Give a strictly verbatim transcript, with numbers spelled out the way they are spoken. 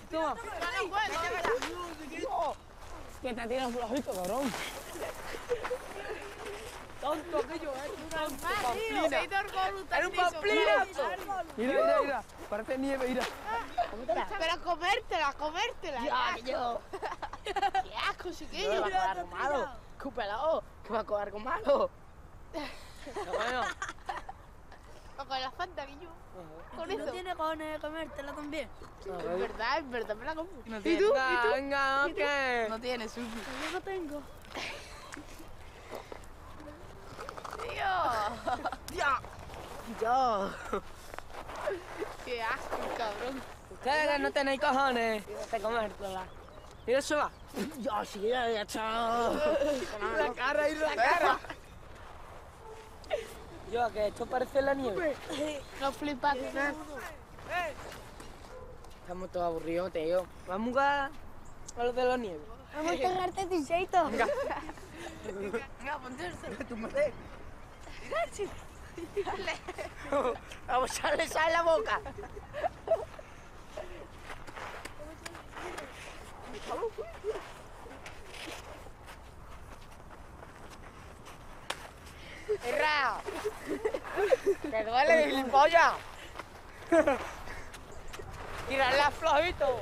Toma. No, que te tiras flojito, cabrón. Tonto aquello, ¿eh? Tío, se hizo el gol ¡Era un pamplinazo! Mira, mira, mira. Parece nieve, mira. Pero comértela, comértela. Ya, que yo. Qué asco, chiquillo. ¿Qué va a coger algo malo? Escúpelo, que va a coger algo malo. Bueno, O con la Fanta, que yo. Con ¿No eso. tiene cojones de comértela también? Es verdad, es verdad, me la como. No ¿Y tiene- tú? Venga, ¿Y tú? venga, ¿qué? No tienes, Sufi. Yo no tengo. Tío. ya. Ya. Qué asco, cabrón. Ustedes no tenéis cojones de comértela. Mira eso va. Ya, sí, ya, ya, chao. La cara y la cara. Yo, que esto parece la nieve. No flipas, nada. Estamos todos aburridos, tío. Vamos a jugar a los de la nieve. Vamos a cargarte tiseito. Venga. Venga, ponte el cel. Tu madre. Vamos a echarle sal en la boca. ¡Erra! ¡Te duele, gilipollas! ¡Tirarla flojito!